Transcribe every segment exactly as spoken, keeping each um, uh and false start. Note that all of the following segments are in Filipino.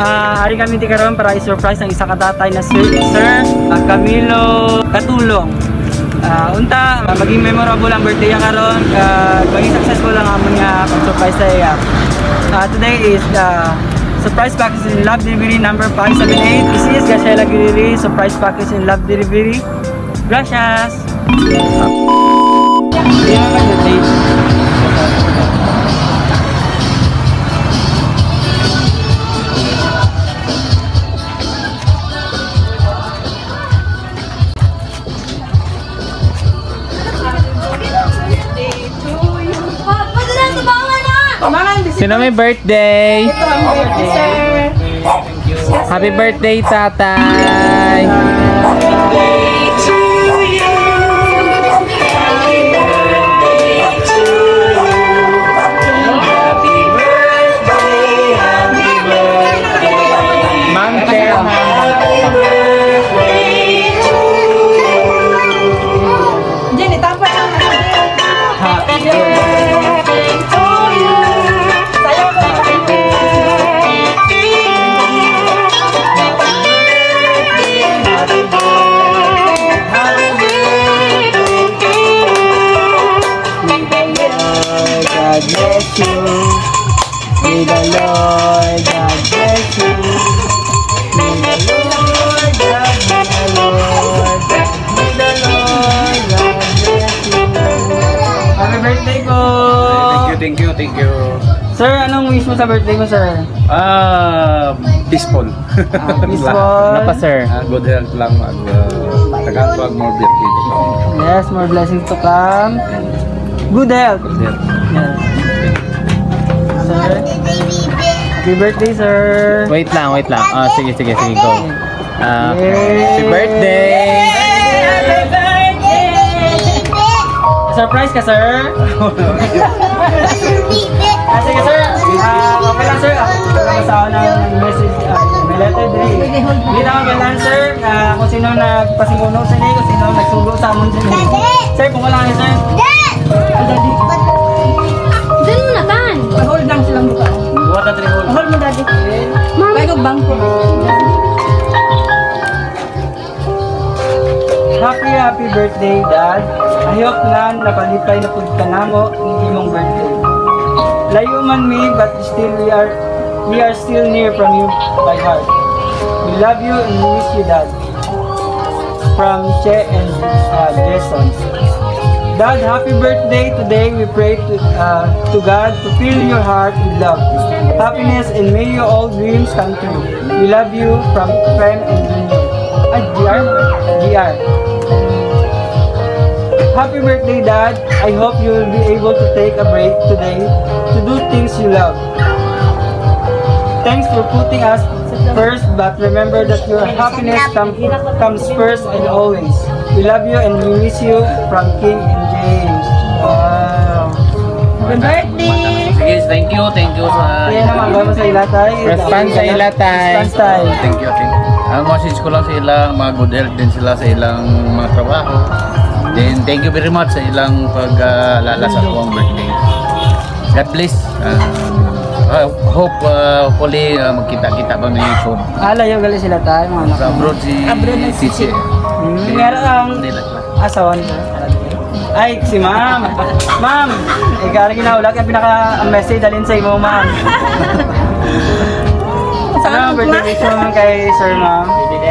Ah, ari kami ti karon para i-surprise ang isa ka tatay na Sir, Sir uh, Camilo Katulong. Uh, unta, uh, maging memorable ang birthday niya karon, uh, maging successful ang amon nga pag-surprise sa iya. Uh, today is the surprise package in Love Delivery number five seven eight. This is Graciela Giriri, surprise package in Love Delivery. Gracias! Yeah, like the date. Sino may birthday? Ito ang birthday, sir. Happy birthday, tatay! God bless you. May the Lord God bless you. May the Lord God bless the Lord. May the Lord God bless you. Happy birthday ko! Thank you, thank you, thank you. Sir, anong wish mo sa birthday mo, sir? Ah, peaceful. Ah, peaceful. Ano pa, sir? Ah, good health lang. Mag, uh, tagang more birthday. Yes, more blessings to come. Good health. Good health. Yes. Sir, happy birthday, sir. Wait lang, wait lang. Ah, sige, sige, sige, go. Ah, Yay! happy birthday! Happy birthday! Surprise ka, sir? Ah, sige, sir. Ah, okay lang, sir. Ako sa ako ng message. Ah, may letter day. Hindi na magalan, sir. Ah, kung sino nagpasinguno sa inyo, kung sino nagsugo sa amon sa inyo. Sir, kung wala kayo, sir. Daddy. Diyan mo na, tan. Hold lang silang buka. Buka na hold. Hold mo, daddy. Kaya ko bangko. Happy, happy birthday, Dad. I hope na napalipay na pud ka namo ng imong birthday. Layo man me, but still we are we are still near from you by heart. We love you and we miss you, Dad. From Che and uh, Jason. Dad, happy birthday today. We pray to, uh, to God to fill your heart with love, happiness, and may your all dreams come true. We love you from Fem and Junior. Ah, G R? G R. Happy birthday, Dad. I hope you will be able to take a break today to do things you love. Thanks for putting us first, but remember that your happiness come, comes first and always. We love you and we miss you from King and James. Wow. Happy birthday! Sige, thank you, thank you sa... Yan naman, gawin mo sa ilatay. Response sa ilatay. Response tayo. Thank you, thank you. Ang message ko lang sa ilang, mga good health din sila sa ilang mga trabaho. Then, thank you very much sa ilang pag-alala sa akong birthday. God bless. Uh, hope, uh, hopefully, uh, magkita-kita kami soon. Alayo gali sila tayo, mga anak. Sa abroad si... Abroad na si Cici. Hmm, meron ang asawan ko. Ay, si ma'am. Ma'am, ikaw rin ginaulag ang pinaka-message dalhin sa imo, ma'am. Ano, birthday wish mo naman kay Sir, ma'am?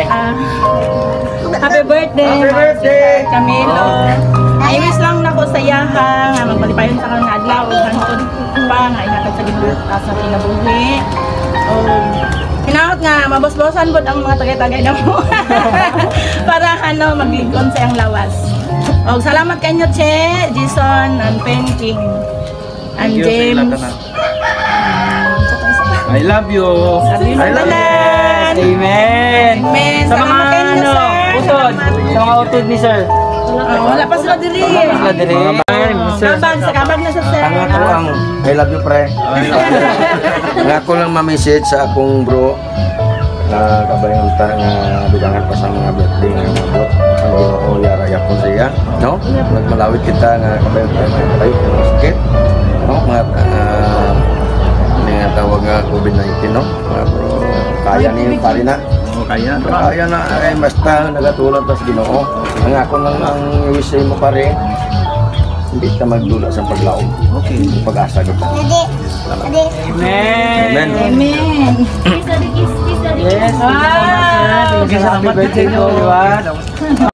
Happy birthday! Happy birthday! Camilo! I wish lang na ko sa yaha nga magpalipayon sa kang adlaw ug hangtod pa nga ihatag sa Ginoo sa kinabuhi. Oh, hinaot nga mabos-bosan pod ang mga tagay-tagay na mo. Para ano magligon sa iyang lawas. Og salamat kanyo Che, Jason, and Penking, and James. I love you. Sabi I love you. Amen! Amen. Sa mga Salamat kayo, ano, sir. utod, sa mga utod ni Sir. Oh, wala pa sila diri. Sila diri. Sir, Kabag sa kabag na sa sir. Ang ako ang I love you, pre. Ang ako lang ma-message sa akong bro na kabayang ta nga bidangan pa sa mga birthday nga mabot ang Ginoo yara yapon siya, no? Nagmalawit kita nga kabayang ta nga tayo kung sakit, no? Mga uh, mga ginatawag nga COVID nineteen, no? Mga bro, kaya ni pare na. Oh, kaya na. Kaya na, ay basta nagatulad tas Ginoo. Ang ako lang ang wish mo pare, hindi ka magdula sa paglaom. Okay. Yung pag-asa kita. Amen. Amen. Amen. Kiss, daddy, kiss, kiss, daddy, kiss. Yes. Wow. Happy birthday to you.